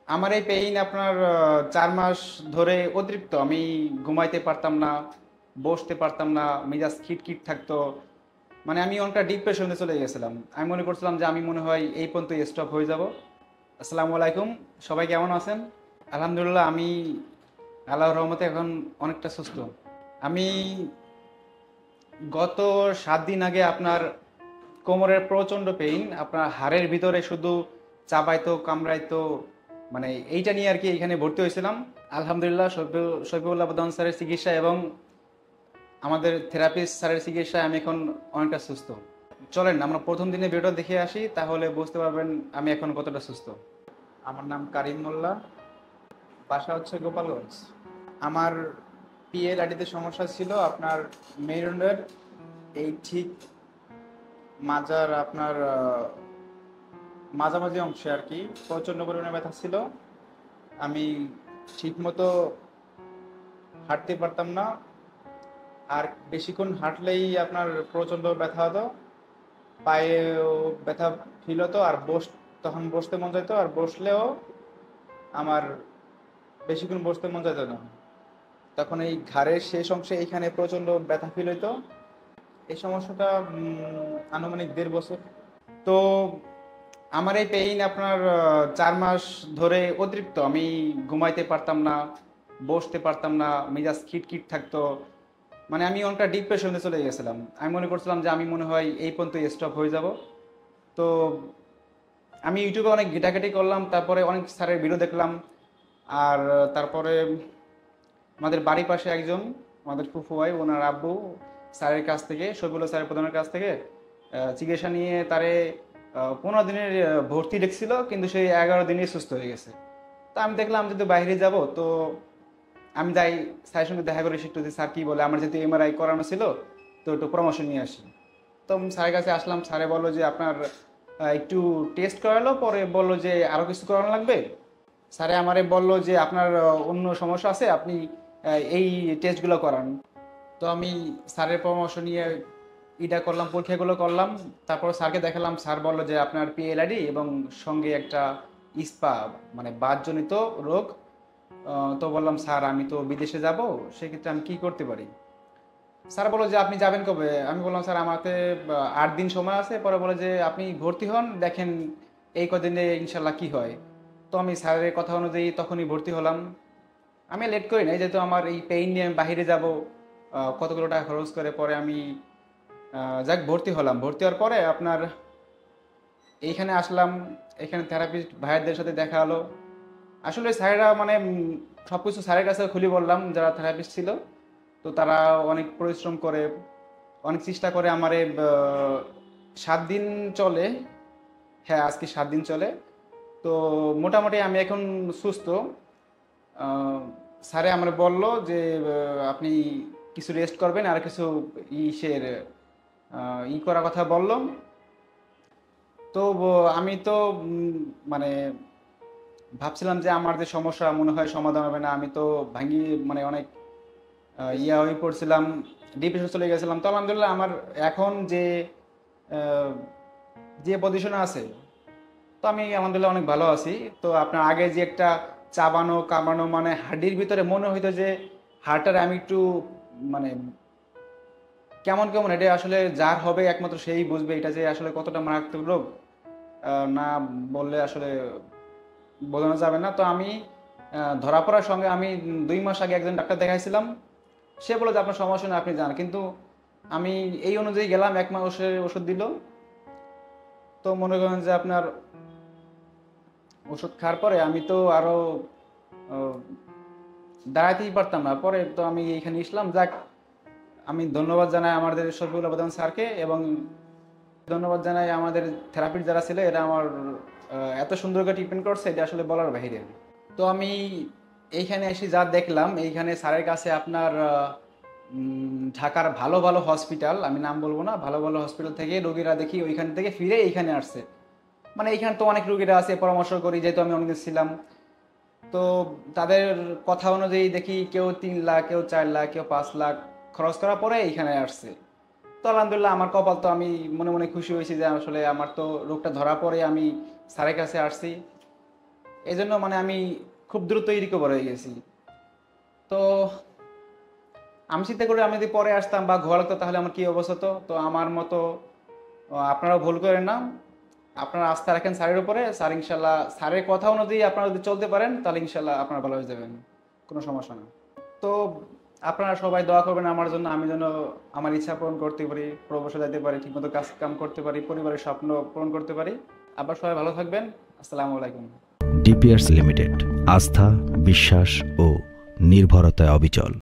আমার এই পেইন আপনার 4 মাস ধরে অতিরিক্ত। আমি ঘুমাইতে পারতাম না, বসতে পারতাম না, মেজাজ খিটখিট থাকতো। মানে আমি অনেকটা ডিপ্রেশনে চলে গেছিলাম। আমি মনে করছিলাম যে আমি মনে হয় এই পর্যন্ত স্টপ হয়ে যাব। আসসালামু আলাইকুম, সবাই কেমন আছেন? আলহামদুলিল্লাহ, আমি আল্লাহর রহমতে এখন অনেকটা সুস্থ। আমি গত 7 দিন আগে আপনার কোমরের প্রচণ্ড পেইন, আপনার হাড়ের ভিতরে শুধু চাবাইতো কামড়াইতো, মানে এইটা নিয়ে আর কি এখানে ভর্তি হয়েছিলাম। আলহামদুলিল্লাহ, শফিউল্লাহ প্রধান স্যারের চিকিৎসা এবং আমাদের থেরাপিস্ট স্যারের চিকিৎসায় আমি এখন অনেকটা সুস্থ। চলেন আমরা প্রথম দিনে ভিডিও দেখে আসি, তাহলে বুঝতে পারবেন আমি এখন কতটা সুস্থ। আমার নাম কারিম মোল্লা, বাসা হচ্ছে গোপালগঞ্জ। আমার পিএলআইডিতে সমস্যা ছিল আপনার মেরুদণ্ডের এই ঠিক মাজার আপনার মাঝামাঝি অংশে আর কি প্রচণ্ড পরিমাণে ব্যথা ছিল। আমি ঠিকমতো হাঁটতে পারতাম না, আর বেশিক্ষণ হাঁটলেই আপনার প্রচণ্ড ব্যথা হতো, পায়েও ব্যথা ফিল হতো, আর তখন বসতে মন চাইতো, আর বসলেও আমার বেশিক্ষণ বসতে মন চাইতো না। তখন এই ঘাড়ের শেষ অংশে এইখানে প্রচণ্ড ব্যথা ফিল হইতো। এই সমস্যাটা আনুমানিক 1.5 বছর। তো আমার এই পেইন আপনার 4 মাস ধরে অতিরিক্ত। আমি ঘুমাইতে পারতাম না, বসতে পারতাম না, মেজাজ খিটখিট থাকতো। মানে আমি অনেকটা ডিপ্রেশনে চলে গেছিলাম। আমি মনে করছিলাম যে আমি মনে হয় এই পর্যন্ত স্টপ হয়ে যাব। তো আমি ইউটিউবে অনেক ঘেটাঘেটি করলাম, তারপরে অনেক স্যারের ভিডিও দেখলাম। আর তারপরে আমাদের বাড়ির পাশে একজন, আমাদের ফুফু ভাই, ওনার আব্বু স্যারের কাছ থেকে, শফিউল্লাহ স্যারের প্রধানের কাছ থেকে চিকিৎসা নিয়ে তারে 15 দিনের ভর্তি লিখছিল, কিন্তু সেই 11 দিনেই সুস্থ হয়ে গেছে। তো আমি দেখলাম যদি বাইরে যাব, তো আমি যাই স্যারের সঙ্গে দেখা করি, একটু যে স্যার কী বলে। আমার যেহেতু এমআরআই করানো ছিল, তো একটু পরামর্শ নিয়ে আসি। তো আমি স্যারের কাছে আসলাম, স্যারে বললো যে আপনার একটু টেস্ট করালো, পরে বললো যে আরও কিছু করানো লাগবে। স্যারে আমারে বললো যে আপনার অন্য সমস্যা আছে, আপনি এই টেস্টগুলো করান। তো আমি স্যারের পরামর্শ নিয়ে এটা করলাম, পরীক্ষাগুলো করলাম। তারপর স্যারকে দেখালাম, স্যার বললো যে আপনার পিএলআইডি এবং সঙ্গে একটা ইস্পা, মানে বাতজনিত রোগ। তো বললাম স্যার আমি তো বিদেশে যাব, সেক্ষেত্রে আমি কি করতে পারি? স্যার বললো যে আপনি যাবেন কবে? আমি বললাম স্যার আমার হাতে 8 দিন সময় আছে। পরে বলে যে আপনি ভর্তি হন, দেখেন এই কদিনে ইনশাল্লাহ কি হয়। তো আমি স্যারের কথা অনুযায়ী তখনই ভর্তি হলাম। আমি লেট করি নাই, যেহেতু আমার এই পেইন নিয়ে আমি বাইরে যাব, কতগুলো টাকা খরচ করে পরে আমি যাক ভর্তি হলাম। ভর্তি হওয়ার পরে আপনার এইখানে আসলাম। এখানে থেরাপিস্ট ভাইয়াদের সাথে দেখা হলো। আসলে স্যারেরা মানে সব কিছু স্যারের কাছে খুলে বললাম, যারা থেরাপিস্ট ছিল। তো তারা অনেক পরিশ্রম করে, অনেক চেষ্টা করে আমারে 7 দিন চলে। হ্যাঁ, আজকে 7 দিন চলে। তো মোটামুটি আমি এখন সুস্থ। আহ, স্যারে আমার বলল যে আপনি কিছু রেস্ট করবেন, আর কিছু ইসের করার কথা বললো। তো আমি তো মানে ভাবছিলাম যে আমার যে সমস্যা মনে হয় সমাধান হবে না। আমি তো ভাঙি, মানে অনেক হয়ে পড়ছিলাম, ডিপ্রেশন চলে গেছিলাম। তো আলহামদুলিল্লাহ আমার এখন যে আহ, যে পজিশনে আছে, তো আমি আলহামদুলিল্লাহ অনেক ভালো আছি। তো আপনার আগে যে একটা চাবানো কামানো, মানে হাড্ডির ভিতরে মনে হইতো যে হাড়টার আমি একটু মানে কেমন কেমন, এটা আসলে যার হবে একমাত্র সেই বুঝবে এটা যে আসলে কতটা মারাত্মক রোগ। না বললে আসলে বোঝানো যাবে না। তো আমি ধরা পড়ার সঙ্গে আমি 2 মাস আগে একজন ডাক্তার দেখাইছিলাম। সে বলে যে আপনার সমস্যা নেই, আপনি যান। কিন্তু আমি এই অনুযায়ী গেলাম, 1 মাসের ওষুধ দিল। তো মনে করেন যে আপনার ওষুধ খাওয়ার পরে আমি তো আরো আহ, দাঁড়াতেই পারতাম না। পরে তো আমি এইখানে আসলাম। যাক, আমি ধন্যবাদ জানাই আমাদের শফিউল আবেদন স্যারকে, এবং ধন্যবাদ জানাই আমাদের থেরাপিস্ট যারা ছিল। এরা আমার এত সুন্দর করে ট্রিটমেন্ট করছে, এটা আসলে বলার বাহিরে। তো আমি এইখানে এসে যা দেখলাম, এইখানে স্যারের কাছে আপনার ঢাকার ভালো ভালো হসপিটাল, আমি নাম বলবো না, ভালো ভালো হসপিটাল থেকে রোগীরা দেখি ওইখান থেকে ফিরে এইখানে আসছে। মানে এইখানে তো অনেক রোগীরা আছে, পরামর্শ করি যেহেতু আমি অনেক ছিলাম। তো তাদের কথা অনুযায়ী দেখি কেউ 3 লাখ, কেউ 4 লাখ, কেউ 5 লাখ খরচ করার পরে এইখানে আসছে। তো আলহামদুলিল্লাহ আমার কপাল, তো আমি মনে মনে খুশি হয়েছি যে আসলে আমার তো রোগটা ধরা পড়ে আমি স্যারের কাছে আসছি। এই জন্য মানে আমি খুব দ্রুতই রিকভার হয়ে গেছি। তো আমি চিন্তা করি আমি যদি পরে আসতাম বা ঘর লাগতো তাহলে আমার কি অবস্থা হতো। তো আমার মতো আপনারাও ভুল করেন না, আপনারা আস্থা রাখেন স্যারের উপরে। স্যার ইনশাল্লাহ স্যারের কথা অনুযায়ী আপনারা যদি চলতে পারেন তাহলে ইনশাল্লাহ আপনারা ভালো হয়ে যাবেন, কোনো সমস্যা না। তো আপনারা সবাই দোয়া করবেন আমার জন্য, আমি যেন আমার ইচ্ছা পূরণ করতে পারি, প্রবাসে যেতে পারি, ঠিকমতো কাজ কাম করতে পারি, পরিবারের স্বপ্ন পূরণ করতে পারি। আবার সবাই ভালো থাকবেন। আসসালামু আলাইকুম। ডিপিয়ার্স লিমিটেড, আস্থা, বিশ্বাস ও নির্ভরতায় অবিচল।